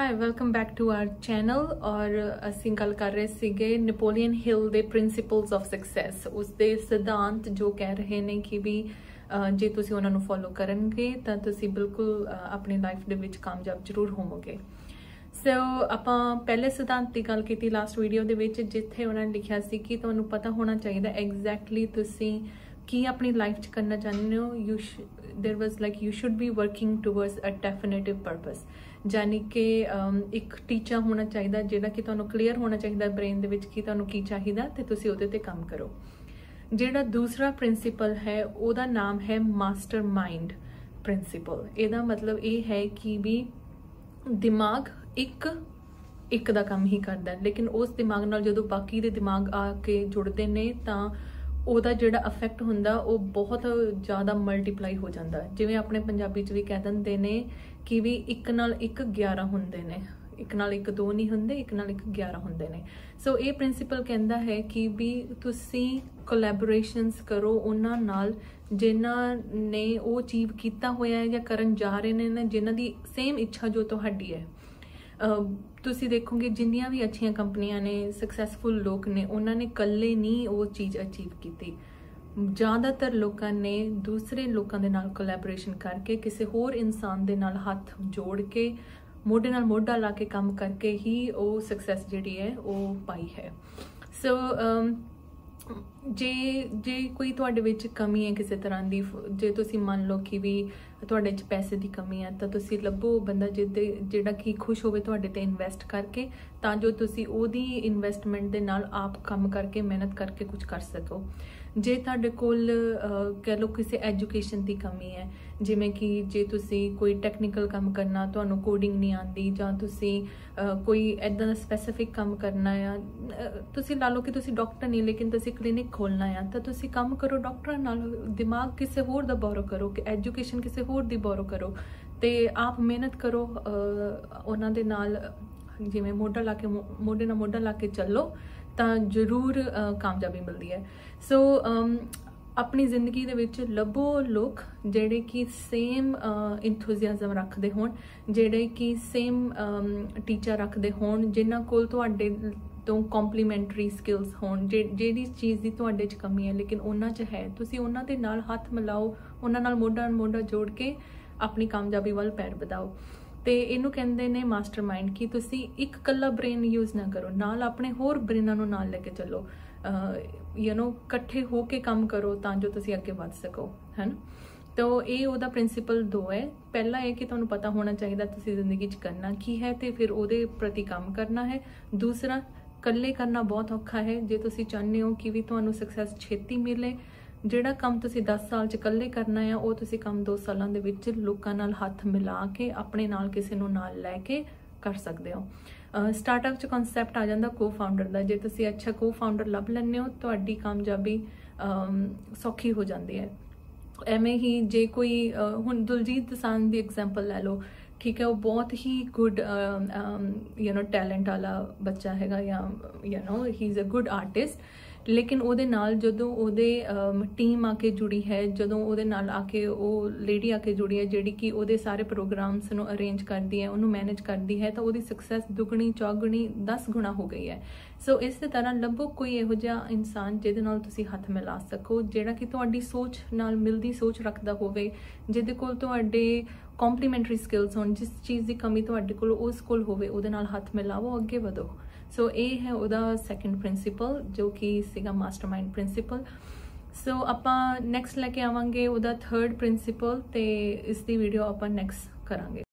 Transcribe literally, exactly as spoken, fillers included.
Hi welcome back to our channel और ਅਸੀਂ ਗੱਲ ਕਰ ਰਹੇ ਸੀਗੇ ਨੈਪੋਲੀਅਨ ਹਿਲ ਦੇ ਪ੍ਰਿੰਸੀਪਲਸ ਆਫ ਸਕਸੈਸ ਉਸਦੇ ਸਿਧਾਂਤ ਜੋ ਕਹਿ ਰਹੇ ਨੇ ਕਿ ਵੀ ਜੇ ਤੁਸੀਂ ਉਹਨਾਂ ਨੂੰ ਫੋਲੋ ਕਰਨਗੇ ਤਾਂ ਤੁਸੀਂ ਬਿਲਕੁਲ ਆਪਣੀ ਲਾਈਫ ਦੇ ਵਿੱਚ ਕਾਮਯਾਬ ਜ਼ਰੂਰ ਹੋਵੋਗੇ। ਸੋ ਆਪਾਂ ਪਹਿਲੇ ਸਿਧਾਂਤ ਦੀ ਗੱਲ ਕੀਤੀ ਲਾਸਟ ਵੀਡੀਓ ਦੇ ਵਿੱਚ ਜਿੱਥੇ ਉਹਨਾਂ ਨੇ ਲਿਖਿਆ ਸੀ ਕਿ ਤੁਹਾਨੂੰ ਪਤਾ ਹੋਣਾ ਚਾਹੀਦਾ ਐਗਜ਼ੈਕਟਲੀ ਤੁਸੀਂ ਕੀ ਆਪਣੀ ਲਾਈਫ 'ਚ ਕਰਨਾ ਚਾਹੁੰਦੇ ਹੋ। You there was like you should be working towards a definitive purpose यानी कि एक टीचा होना चाहिए जिहड़ा कि तुहानूं क्लीयर होना चाहिए ब्रेन दे विच कि तुहानूं की चाहिदा ते तुसीं उहदे ते काम करो। जिहड़ा दूसरा प्रिंसीपल है उहदा नाम है मास्टर माइंड प्रिंसीपल। इहदा मतलब ये है कि भी दिमाग एक एक दा काम ही करदा लेकिन उस दिमाग नाल जदों बाकी दे दिमाग आके जुड़दे ने तां ਉਹਦਾ ਜਿਹੜਾ ਇਫੈਕਟ ਹੁੰਦਾ ਉਹ ਬਹੁਤ ਜ਼ਿਆਦਾ ਮਲਟੀਪਲਾਈ ਹੋ ਜਾਂਦਾ। ਜਿਵੇਂ ਆਪਣੇ ਪੰਜਾਬੀ 'ਚ ਵੀ ਕਹਿ ਦਿੰਦੇ ਨੇ ਕਿ ਵੀ ਇੱਕ ਨਾਲ ਇੱਕ ਗਿਆਰਾਂ ਹੁੰਦੇ ਨੇ, ਇੱਕ ਨਾਲ ਇੱਕ ਦੋ ਨਹੀਂ ਹੁੰਦੇ, ਇੱਕ ਨਾਲ ਇੱਕ ਗਿਆਰਾਂ ਹੁੰਦੇ ਨੇ। ਸੋ ਇਹ ਪ੍ਰਿੰਸੀਪਲ ਕਹਿੰਦਾ ਹੈ ਕਿ ਵੀ ਤੁਸੀਂ ਕੋਲੈਬੋਰੇਸ਼ਨਸ ਕਰੋ ਉਹਨਾਂ ਨਾਲ ਜਿਨ੍ਹਾਂ ਨੇ ਉਹ ਅਚੀਵ ਕੀਤਾ ਹੋਇਆ ਹੈ ਜਾਂ ਕਰਨ ਜਾ ਰਹੇ ਨੇ, ਜਿਨ੍ਹਾਂ ਦੀ ਸੇਮ ਇੱਛਾ ਜੋ ਤੁਹਾਡੀ ਹੈ। ਤੁਸੀਂ ਦੇਖੋਗੇ ਜਿੰਨੀਆਂ ਵੀ ਅੱਛੀਆਂ ਕੰਪਨੀਆਂ ਨੇ, ਸਕਸੈਸਫੁਲ ਲੋਕ ਨੇ, ਉਹਨਾਂ ਨੇ ਇਕੱਲੇ ਨਹੀਂ ਉਹ ਚੀਜ਼ ਅਚੀਵ ਕੀਤੀ। ਜ਼ਿਆਦਾਤਰ ਲੋਕਾਂ ਨੇ ਦੂਸਰੇ ਲੋਕਾਂ ਦੇ ਨਾਲ ਕੋਲੈਬੋਰੇਸ਼ਨ ਕਰਕੇ ਕਿਸੇ ਹੋਰ ਇਨਸਾਨ ਦੇ ਨਾਲ ਹੱਥ ਜੋੜ ਕੇ ਮੋਢੇ ਨਾਲ ਮੋਢਾ ਲਾ ਕੇ ਕੰਮ ਕਰਕੇ ਹੀ ਉਹ ਸਕਸੈਸ ਜਿਹੜੀ ਹੈ ਉਹ ਪਾਈ ਹੈ। ਸੋ ਜੇ ਜੇ ਕੋਈ ਤੁਹਾਡੇ ਵਿੱਚ ਕਮੀ ਹੈ ਕਿਸੇ ਤਰ੍ਹਾਂ ਦੀ, ਜੇ ਤੁਸੀਂ ਮੰਨ ਲਓ ਕਿ ਵੀ ਤੁਹਾਡੇ 'ਚ ਪੈਸੇ ਦੀ ਕਮੀ ਹੈ ਤਾਂ ਤੁਸੀਂ ਲੱਭੋ ਬੰਦਾ ਜਿਹਦੇ ਜਿਹੜਾ ਕਿ ਖੁਸ਼ ਹੋਵੇ ਤੁਹਾਡੇ ਤੇ ਇਨਵੈਸਟ ਕਰਕੇ ਤਾਂ ਜੋ ਤੁਸੀਂ ਉਹਦੀ ਇਨਵੈਸਟਮੈਂਟ ਦੇ ਨਾਲ ਆਪ ਕੰਮ ਕਰਕੇ ਮਿਹਨਤ ਕਰਕੇ ਕੁਝ ਕਰ ਸਕੋ। ਜੇ ਤੁਹਾਡੇ ਕੋਲ ਕਹਿ ਲਓ ਕਿਸੇ ਐਜੂਕੇਸ਼ਨ ਦੀ ਕਮੀ ਹੈ, ਜਿਵੇਂ ਕਿ ਜੇ ਤੁਸੀਂ ਕੋਈ ਟੈਕਨੀਕਲ ਕੰਮ ਕਰਨਾ, ਤੁਹਾਨੂੰ ਕੋਡਿੰਗ ਨਹੀਂ ਆਉਂਦੀ ਜਾਂ ਤੁਸੀਂ ਕੋਈ ਇੱਦਾਂ ਦਾ ਸਪੈਸੀਫਿਕ ਕੰਮ ਕਰਨਾ ਆ, ਤੁਸੀਂ ਲਾ ਲਓ ਕਿ ਤੁਸੀਂ ਡਾਕਟਰ ਨਹੀਂ ਲੇਕਿਨ ਤੁਸੀਂ ਕਲੀਨਿਕ ਖੋਲ੍ਹਣਾ ਆ ਤਾਂ ਤੁਸੀਂ ਕੰਮ ਕਰੋ ਡਾਕਟਰਾਂ ਨਾਲ, ਦਿਮਾਗ ਕਿਸੇ ਹੋਰ ਦਾ ਬੋਰੋ ਕਰੋ, ਕਿ ਐਜੂਕੇਸ਼ਨ ਕਿਸੇ ਹੋਰ ਦੀ ਬੋਰੋ ਕਰੋ ਤੇ ਆਪ ਮਿਹਨਤ ਕਰੋ ਉਹਨਾਂ ਦੇ ਨਾਲ, ਜਿਵੇਂ ਮੋਢਾ ਲਾ ਕੇ ਮੋਢੇ ਨਾਲ ਮੋਢਾ ਲਾ ਕੇ ਚੱਲੋ ਤਾਂ ਜ਼ਰੂਰ ਕਾਮਯਾਬੀ ਮਿਲਦੀ ਹੈ। ਸੋ ਆਪਣੀ ਜ਼ਿੰਦਗੀ ਦੇ ਵਿੱਚ ਲੱਭੋ ਲੋਕ ਜਿਹੜੇ ਕਿ ਸੇਮ ਇੰਥੂਜ਼ੀਆਜ਼ਮ ਰੱਖਦੇ ਹੋਣ, ਜਿਹੜੇ ਕਿ ਸੇਮ ਟੀਚਾ ਰੱਖਦੇ ਹੋਣ, ਜਿਨ੍ਹਾਂ ਕੋਲ ਤੁਹਾਡੇ ਤੋਂ ਕੰਪਲੀਮੈਂਟਰੀ ਸਕਿੱਲਸ ਹੋਣ, ਜਿਹੜੀ ਚੀਜ਼ ਦੀ ਤੁਹਾਡੇ 'ਚ ਕਮੀ ਹੈ ਲੇਕਿਨ ਉਹਨਾਂ 'ਚ ਹੈ, ਤੁਸੀਂ ਉਹਨਾਂ ਦੇ ਨਾਲ ਹੱਥ ਮਿਲਾਓ, ਉਹਨਾਂ ਨਾਲ ਮੋਢਾ ਮੋਢਾ ਜੋੜ ਕੇ ਆਪਣੀ ਕਾਮਯਾਬੀ ਵੱਲ ਪੈਰ ਵਧਾਓ। ਤੇ ਇਹਨੂੰ ਕਹਿੰਦੇ ਨੇ ਮਾਸਟਰ ਮਾਈਂਡ ਕਿ ਤੁਸੀਂ ਇੱਕ ਇਕੱਲਾ ਬ੍ਰੇਨ ਯੂਜ਼ ਨਾ ਕਰੋ, ਨਾਲ ਆਪਣੇ ਹੋਰ ਬ੍ਰੇਨਾਂ ਨੂੰ ਨਾਲ ਲੈ ਕੇ ਚੱਲੋ, ਯੂ ਨੋ ਇਕੱਠੇ ਹੋ ਕੇ ਕੰਮ ਕਰੋ ਤਾਂ ਜੋ ਤੁਸੀਂ ਅੱਗੇ ਵੱਧ ਸਕੋ, ਹੈ ਨਾ। ਤਾਂ ਇਹ ਉਹਦਾ ਪ੍ਰਿੰਸੀਪਲ ਦੋ ਹੈ। ਪਹਿਲਾ ਇਹ ਕਿ ਤੁਹਾਨੂੰ ਪਤਾ ਹੋਣਾ ਚਾਹੀਦਾ ਤੁਸੀਂ ਜ਼ਿੰਦਗੀ 'ਚ ਕਰਨਾ ਕੀ ਹੈ ਤੇ ਫਿਰ ਉਹਦੇ ਪ੍ਰਤੀ ਕੰਮ ਕਰਨਾ ਹੈ। ਦੂਸਰਾ, ਇਕੱਲੇ ਕਰਨਾ ਬਹੁਤ ਔਖਾ ਹੈ। ਜੇ ਤੁਸੀਂ ਚਾਹੁੰਦੇ ਹੋ ਕਿ ਵੀ ਤੁਹਾਨੂੰ ਸਕਸੈਸ ਛੇਤੀ ਮਿਲੇ, ਜਿਹੜਾ ਕੰਮ ਤੁਸੀਂ ਦਸ ਸਾਲ 'ਚ ਇਕੱਲੇ ਕਰਨਾ ਆ ਉਹ ਤੁਸੀਂ ਕੰਮ ਦੋ ਸਾਲਾਂ ਦੇ ਵਿੱਚ ਲੋਕਾਂ ਨਾਲ ਹੱਥ ਮਿਲਾ ਕੇ ਆਪਣੇ ਨਾਲ ਕਿਸੇ ਨੂੰ ਨਾਲ ਲੈ ਕੇ ਕਰ ਸਕਦੇ ਹੋ। ਸਟਾਰਟਅਪ 'ਚ ਕਨਸੈਪਟ ਆ ਜਾਂਦਾ ਕੋ ਫਾਊਂਡਰ ਦਾ। ਜੇ ਤੁਸੀਂ ਅੱਛਾ ਕੋ ਫਾਊਂਡਰ ਲੱਭ ਲੈਂਦੇ ਹੋ ਤੁਹਾਡੀ ਕਾਮਯਾਬੀ ਸੌਖੀ ਹੋ ਜਾਂਦੀ ਹੈ। ਐਵੇਂ ਹੀ ਜੇ ਕੋਈ ਹੁਣ ਦਿਲਜੀਤ ਦੋਸਾਂਝ ਦੀ ਐਗਜ਼ਾਮਪਲ ਲੈ ਲਓ, ਠੀਕ ਹੈ, ਉਹ ਬਹੁਤ ਹੀ ਗੁੱਡ ਯੂ ਨੋ ਟੈਲੈਂਟ ਵਾਲਾ ਬੱਚਾ ਹੈਗਾ ਜਾਂ you know he is a good artist, ਲੇਕਿਨ ਉਹਦੇ ਨਾਲ ਜਦੋਂ ਉਹਦੇ ਟੀਮ ਆ ਕੇ ਜੁੜੀ ਹੈ, ਜਦੋਂ ਉਹਦੇ ਨਾਲ ਆ ਕੇ ਉਹ ਲੇਡੀ ਆ ਕੇ ਜੁੜੀ ਹੈ ਜਿਹੜੀ ਕਿ ਉਹਦੇ ਸਾਰੇ ਪ੍ਰੋਗਰਾਮਸ ਨੂੰ ਅਰੇਂਜ ਕਰਦੀ ਹੈ, ਉਹਨੂੰ ਮੈਨੇਜ ਕਰਦੀ ਹੈ, ਤਾਂ ਉਹਦੀ ਸਕਸੈਸ ਦੁੱਗਣੀ ਚੌਗੁਣੀ ਦਸ ਗੁਣਾ ਹੋ ਗਈ ਹੈ। ਸੋ ਇਸੇ ਤਰ੍ਹਾਂ ਲੱਭੋ ਕੋਈ ਇਹੋ ਜਿਹਾ ਇਨਸਾਨ ਜਿਹਦੇ ਨਾਲ ਤੁਸੀਂ ਹੱਥ ਮਿਲਾ ਸਕੋ, ਜਿਹੜਾ ਕਿ ਤੁਹਾਡੀ ਸੋਚ ਨਾਲ ਮਿਲਦੀ ਸੋਚ ਰੱਖਦਾ ਹੋਵੇ, ਜਿਹਦੇ ਕੋਲ ਤੁਹਾਡੇ ਕੰਪਲੀਮੈਂਟਰੀ ਸਕਿੱਲਸ ਹੋਣ, ਜਿਸ ਚੀਜ਼ ਦੀ ਕਮੀ ਤੁਹਾਡੇ ਕੋਲ ਉਸ ਕੋਲ ਹੋਵੇ, ਉਹਦੇ ਨਾਲ ਹੱਥ ਮਿਲਾਵੋ, ਅੱਗੇ ਵਧੋ। ਸੋ ਇਹ ਹੈ ਉਹਦਾ ਸੈਕਿੰਡ ਪ੍ਰਿੰਸੀਪਲ ਜੋ ਕਿ ਸੀਗਾ ਮਾਸਟਰ ਮਾਈਂਡ ਪ੍ਰਿੰਸੀਪਲ। ਸੋ ਆਪਾਂ ਨੈਕਸਟ ਲੈ ਕੇ ਆਵਾਂਗੇ ਉਹਦਾ ਥਰਡ ਪ੍ਰਿੰਸੀਪਲ ਤੇ ਇਸ ਦੀ ਵੀਡੀਓ ਆਪਾਂ ਨੈਕਸਟ ਕਰਾਂਗੇ।